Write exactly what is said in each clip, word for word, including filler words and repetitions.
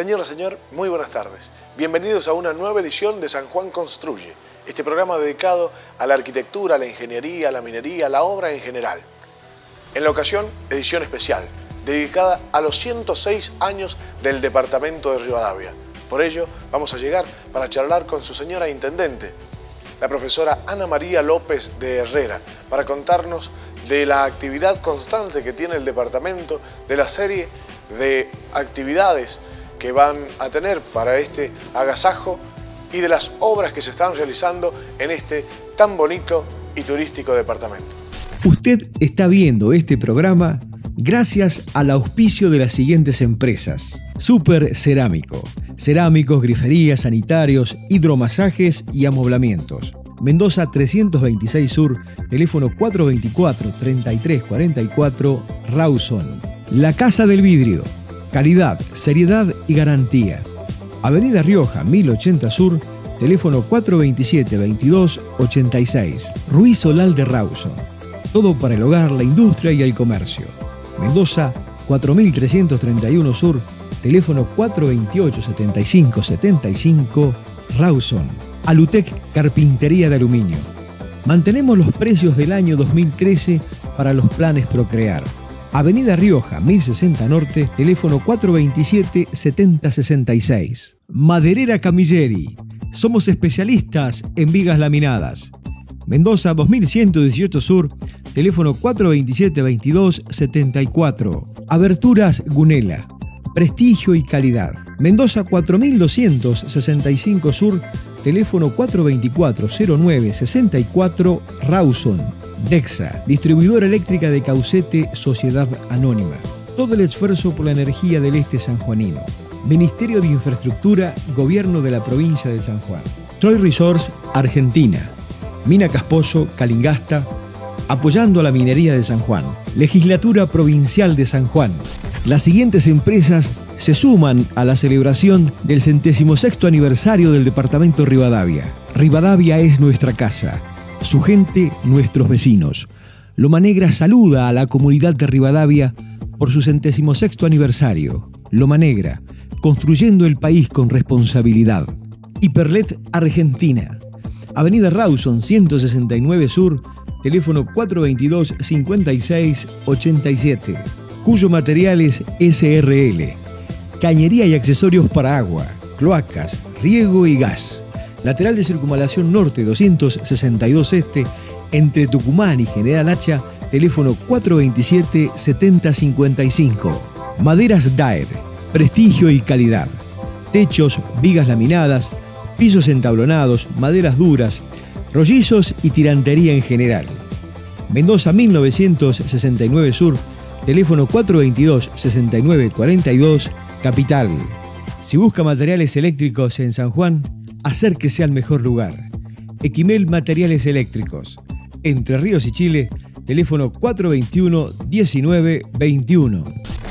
Señora, señor, muy buenas tardes. Bienvenidos a una nueva edición de San Juan Construye, este programa dedicado a la arquitectura, a la ingeniería, a la minería, a la obra en general. En la ocasión, edición especial, dedicada a los ciento seis años del departamento de Rivadavia. Por ello, vamos a llegar para charlar con su señora intendente, la profesora Ana María López de Herrera, para contarnos de la actividad constante que tiene el departamento, de la serie de actividades que van a tener para este agasajo y de las obras que se están realizando en este tan bonito y turístico departamento. Usted está viendo este programa gracias al auspicio de las siguientes empresas: Super Cerámico, cerámicos, griferías, sanitarios, hidromasajes y amoblamientos. Mendoza trescientos veintiséis Sur, teléfono cuatro veinticuatro, treinta y tres cuarenta y cuatro, Rawson. La Casa del Vidrio, calidad, seriedad y garantía. Avenida Rioja mil ochenta Sur, teléfono cuatro veintisiete, veintidós ochenta y seis. Ruiz Solal de Rawson. Todo para el hogar, la industria y el comercio. Mendoza cuatro mil trescientos treinta y uno Sur, teléfono cuatro veintiocho, setenta y cinco setenta y cinco, Rawson. Alutec Carpintería de Aluminio. Mantenemos los precios del año dos mil trece para los planes Procrear. Avenida Rioja mil sesenta Norte, teléfono cuatro veintisiete, setenta sesenta y seis. Maderera Camilleri. Somos especialistas en vigas laminadas. Mendoza dos mil ciento dieciocho Sur, teléfono cuatro veintisiete, veintidós setenta y cuatro. Aberturas Gunela. Prestigio y calidad. Mendoza cuatro mil doscientos sesenta y cinco Sur, teléfono cuatro veinticuatro, cero nueve sesenta y cuatro, Rawson. Dexa, distribuidora eléctrica de Caucete, Sociedad Anónima. Todo el esfuerzo por la energía del este sanjuanino. Ministerio de Infraestructura, Gobierno de la Provincia de San Juan. Troy Resource, Argentina. Mina Casposo, Calingasta, apoyando a la minería de San Juan. Legislatura Provincial de San Juan. Las siguientes empresas se suman a la celebración del centésimo sexto aniversario del departamento Rivadavia. Rivadavia es nuestra casa, su gente, nuestros vecinos. Loma Negra saluda a la comunidad de Rivadavia por su centésimo sexto aniversario. Loma Negra, construyendo el país con responsabilidad. Hiperlet Argentina. Avenida Rawson ciento sesenta y nueve Sur, teléfono cuatro veintidós, cincuenta y seis ochenta y siete. Cuyo Materiales S R L. Cañería y accesorios para agua, cloacas, riego y gas. Lateral de Circunvalación Norte doscientos sesenta y dos Este, entre Tucumán y General Hacha, teléfono cuatro veintisiete, setenta cincuenta y cinco. Maderas Daer, prestigio y calidad. Techos, vigas laminadas, pisos entablonados, maderas duras, rollizos y tirantería en general. Mendoza mil novecientos sesenta y nueve Sur, teléfono cuatro veintidós, sesenta y nueve cuarenta y dos, Capital. Si busca materiales eléctricos en San Juan, acérquese al mejor lugar. Equimel Materiales Eléctricos. Entre Ríos y Chile, teléfono cuatro veintiuno, diecinueve veintiuno.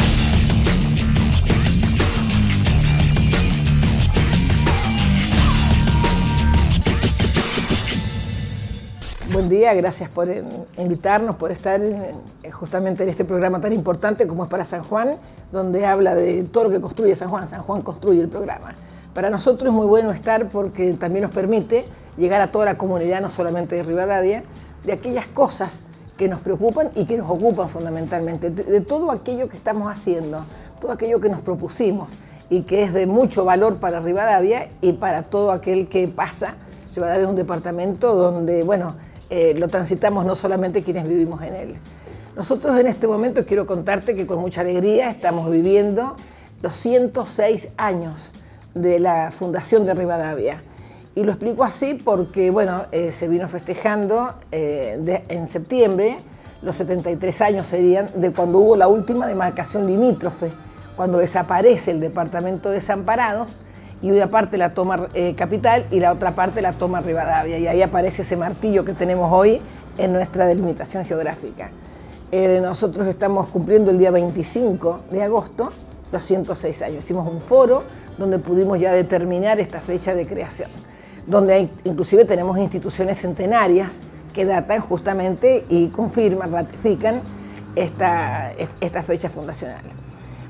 Buen día, gracias por invitarnos, por estar en, justamente en este programa tan importante como es para San Juan, donde habla de todo lo que construye San Juan. San Juan construye el programa. Para nosotros es muy bueno estar porque también nos permite llegar a toda la comunidad, no solamente de Rivadavia, de aquellas cosas que nos preocupan y que nos ocupan fundamentalmente, de, de todo aquello que estamos haciendo, todo aquello que nos propusimos y que es de mucho valor para Rivadavia y para todo aquel que pasa. Rivadavia es un departamento donde, bueno, Eh, lo transitamos no solamente quienes vivimos en él. Nosotros en este momento quiero contarte que con mucha alegría estamos viviendo los ciento seis años de la fundación de Rivadavia. Y lo explico así porque, bueno, eh, se vino festejando eh, de, en septiembre, los setenta y tres años serían de cuando hubo la última demarcación limítrofe, cuando desaparece el departamento de Desamparados, y una parte la toma eh, Capital y la otra parte la toma Rivadavia. Y ahí aparece ese martillo que tenemos hoy en nuestra delimitación geográfica. Eh, nosotros estamos cumpliendo el día veinticinco de agosto los ciento seis años. Hicimos un foro donde pudimos ya determinar esta fecha de creación, donde hay, inclusive tenemos instituciones centenarias que datan justamente y confirman, ratifican esta, esta fecha fundacional.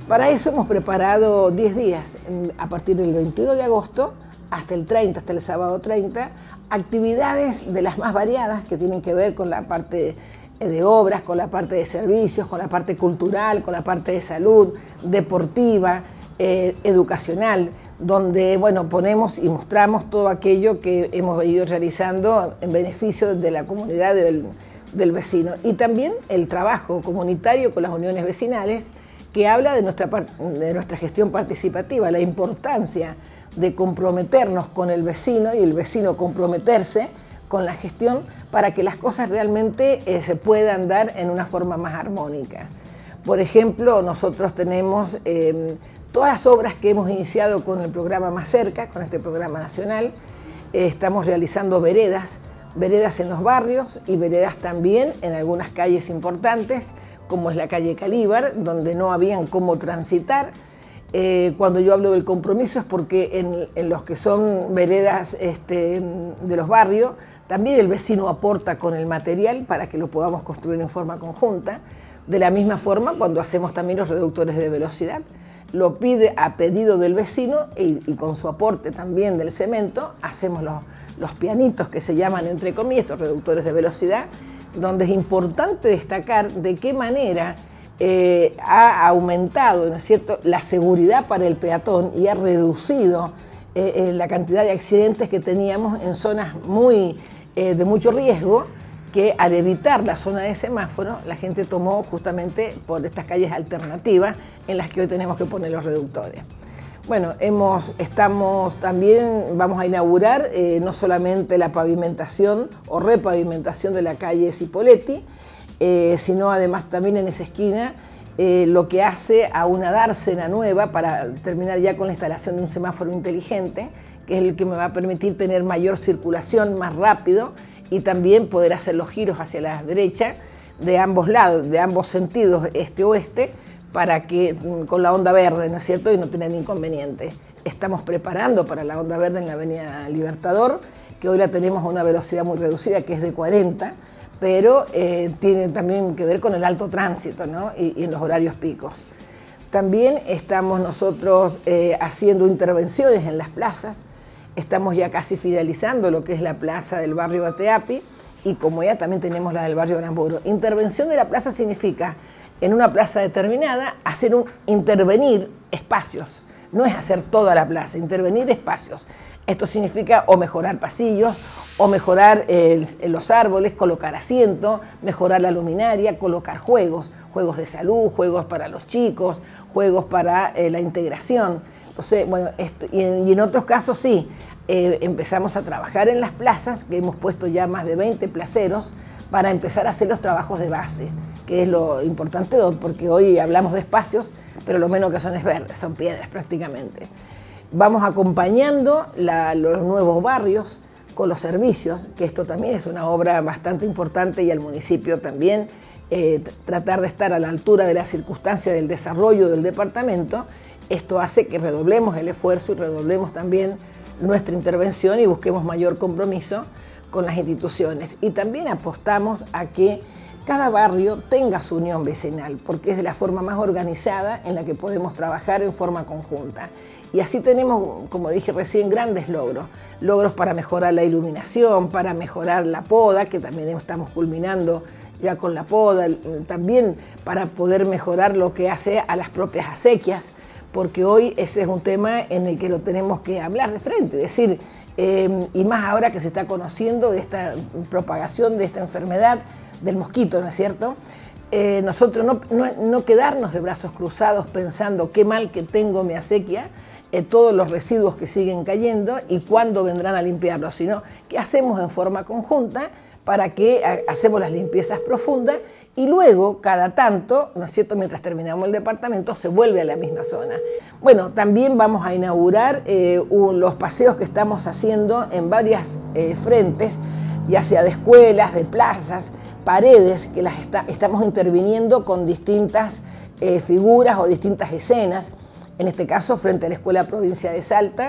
Para eso hemos preparado diez días, a partir del veintiuno de agosto hasta el treinta, hasta el sábado treinta, actividades de las más variadas que tienen que ver con la parte de obras, con la parte de servicios, con la parte cultural, con la parte de salud, deportiva, eh, educacional, donde bueno, ponemos y mostramos todo aquello que hemos venido realizando en beneficio de la comunidad del, del vecino. Y también el trabajo comunitario con las uniones vecinales, que habla de nuestra, de nuestra gestión participativa, la importancia de comprometernos con el vecino y el vecino comprometerse con la gestión para que las cosas realmente eh, se puedan dar en una forma más armónica. Por ejemplo, nosotros tenemos eh, todas las obras que hemos iniciado con el programa Más Cerca, con este programa nacional. Eh, estamos realizando veredas, veredas en los barrios y veredas también en algunas calles importantes, como es la calle Calíbar, donde no habían cómo transitar. Eh, cuando yo hablo del compromiso es porque en, en los que son veredas este, de los barrios, también el vecino aporta con el material para que lo podamos construir en forma conjunta. De la misma forma, cuando hacemos también los reductores de velocidad, lo pide a pedido del vecino y, y con su aporte también del cemento, hacemos los, los pianitos que se llaman, entre comillas, estos reductores de velocidad, donde es importante destacar de qué manera eh, ha aumentado, ¿no es cierto?, la seguridad para el peatón y ha reducido eh, eh, la cantidad de accidentes que teníamos en zonas muy, eh, de mucho riesgo, que al evitar la zona de semáforo, la gente tomó justamente por estas calles alternativas en las que hoy tenemos que poner los reductores. Bueno, hemos, estamos también, vamos a inaugurar eh, no solamente la pavimentación o repavimentación de la calle Cipolletti, eh, sino además también en esa esquina eh, lo que hace a una dársena nueva para terminar ya con la instalación de un semáforo inteligente, que es el que me va a permitir tener mayor circulación más rápido y también poder hacer los giros hacia la derecha de ambos lados, de ambos sentidos, este-oeste, para que con la onda verde, ¿no es cierto?, y no tener inconveniente. Estamos preparando para la onda verde en la avenida Libertador, que hoy la tenemos a una velocidad muy reducida, que es de cuarenta, pero eh, tiene también que ver con el alto tránsito, ¿no?, y, y en los horarios picos. También estamos nosotros eh, haciendo intervenciones en las plazas. Estamos ya casi finalizando lo que es la plaza del barrio Bateapi y como ya también tenemos la del barrio Aramburu. Intervención de la plaza significa, en una plaza determinada, hacer un intervenir espacios. No es hacer toda la plaza, intervenir espacios. Esto significa o mejorar pasillos, o mejorar el, los árboles, colocar asiento, mejorar la luminaria, colocar juegos, juegos de salud, juegos para los chicos, juegos para eh, la integración. Entonces, bueno, esto, y, en, y en otros casos sí, eh, empezamos a trabajar en las plazas, que hemos puesto ya más de veinte placeros, para empezar a hacer los trabajos de base, que es lo importante, porque hoy hablamos de espacios, pero lo menos que son es verdes, son piedras prácticamente. Vamos acompañando la, los nuevos barrios con los servicios, que esto también es una obra bastante importante y al municipio también, eh, tratar de estar a la altura de las circunstancias del desarrollo del departamento. Esto hace que redoblemos el esfuerzo y redoblemos también nuestra intervención y busquemos mayor compromiso con las instituciones. Y también apostamos a que cada barrio tenga su unión vecinal, porque es de la forma más organizada en la que podemos trabajar en forma conjunta. Y así tenemos, como dije recién, grandes logros. Logros para mejorar la iluminación, para mejorar la poda, que también estamos culminando ya con la poda, también para poder mejorar lo que hace a las propias acequias, porque hoy ese es un tema en el que lo tenemos que hablar de frente, es decir, eh, y más ahora que se está conociendo de esta propagación de esta enfermedad del mosquito, ¿no es cierto? Eh, nosotros no, no, no quedarnos de brazos cruzados pensando qué mal que tengo mi acequia, eh, todos los residuos que siguen cayendo y cuándo vendrán a limpiarlos, sino que hacemos en forma conjunta para que hacemos las limpiezas profundas y luego, cada tanto, ¿no es cierto?, mientras terminamos el departamento, se vuelve a la misma zona. Bueno, también vamos a inaugurar eh, un, los paseos que estamos haciendo en varias eh, frentes, ya sea de escuelas, de plazas, paredes, que las está, estamos interviniendo con distintas eh, figuras o distintas escenas. En este caso, frente a la Escuela Provincia de Salta,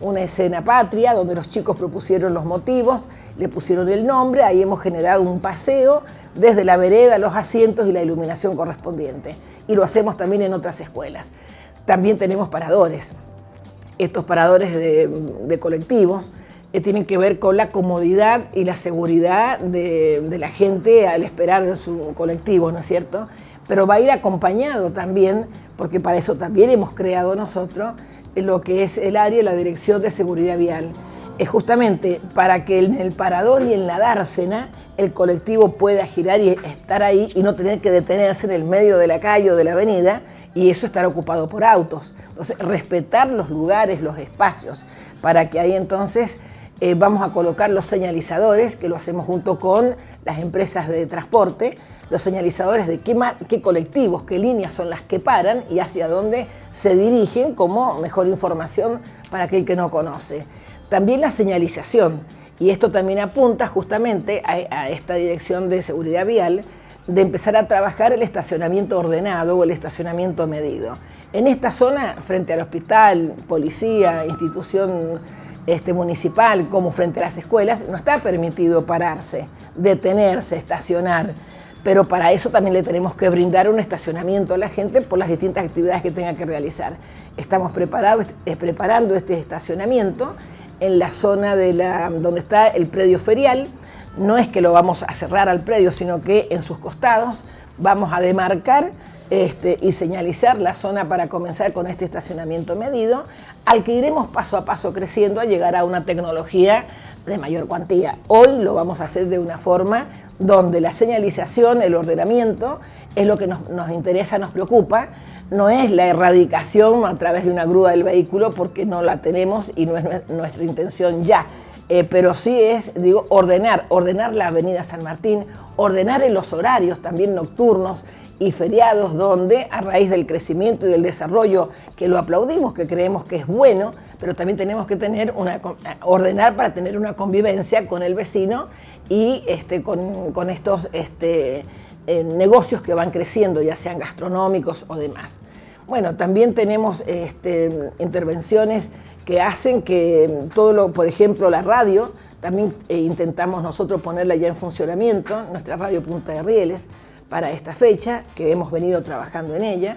una escena patria donde los chicos propusieron los motivos, le pusieron el nombre, ahí hemos generado un paseo desde la vereda, los asientos y la iluminación correspondiente. Y lo hacemos también en otras escuelas. También tenemos paradores. Estos paradores de, de colectivos eh, tienen que ver con la comodidad y la seguridad de, de la gente al esperar su colectivo, ¿no es cierto? Pero va a ir acompañado también, porque para eso también hemos creado nosotros lo que es el área de la Dirección de Seguridad Vial. Es justamente para que en el parador y en la dársena el colectivo pueda girar y estar ahí y no tener que detenerse en el medio de la calle o de la avenida y eso estar ocupado por autos. Entonces, respetar los lugares, los espacios, para que ahí entonces eh, vamos a colocar los señalizadores, que lo hacemos junto con las empresas de transporte, los señalizadores de qué, qué colectivos, qué líneas son las que paran y hacia dónde se dirigen como mejor información para aquel que no conoce. También la señalización, y esto también apunta justamente a, a esta Dirección de Seguridad Vial, de empezar a trabajar el estacionamiento ordenado o el estacionamiento medido. En esta zona, frente al hospital, policía, institución este, municipal, como frente a las escuelas, no está permitido pararse, detenerse, estacionar. Pero para eso también le tenemos que brindar un estacionamiento a la gente por las distintas actividades que tenga que realizar. Estamos preparados, eh, preparando este estacionamiento en la zona de la, donde está el predio ferial. No es que lo vamos a cerrar al predio, sino que en sus costados vamos a demarcar este, y señalizar la zona para comenzar con este estacionamiento medido, al que iremos paso a paso creciendo a llegar a una tecnología de mayor cuantía. Hoy lo vamos a hacer de una forma donde la señalización, el ordenamiento, es lo que nos, nos interesa, nos preocupa. No es la erradicación a través de una grúa del vehículo, porque no la tenemos y no es nuestra intención ya. Eh, pero sí es, digo, ordenar, ordenar la avenida San Martín, ordenar en los horarios también nocturnos y feriados, donde a raíz del crecimiento y del desarrollo, que lo aplaudimos, que creemos que es bueno, pero también tenemos que tener una, ordenar para tener una convivencia con el vecino y este, con, con estos este, eh, negocios que van creciendo, ya sean gastronómicos o demás. Bueno, también tenemos este, intervenciones que hacen que todo lo, por ejemplo, la radio, también eh, intentamos nosotros ponerla ya en funcionamiento, nuestra radio Punta de Rieles, para esta fecha, que hemos venido trabajando en ella.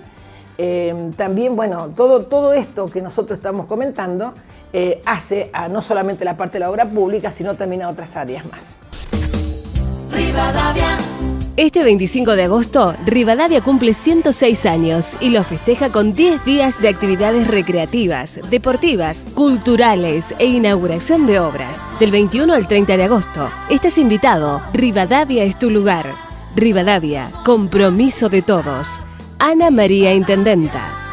Eh, también, bueno, todo, todo esto que nosotros estamos comentando eh, hace a no solamente la parte de la obra pública, sino también a otras áreas más. Rivadavia. Este veinticinco de agosto, Rivadavia cumple ciento seis años y lo festeja con diez días de actividades recreativas, deportivas, culturales e inauguración de obras. Del veintiuno al treinta de agosto, estás invitado. Rivadavia es tu lugar. Rivadavia, compromiso de todos. Ana María Intendenta.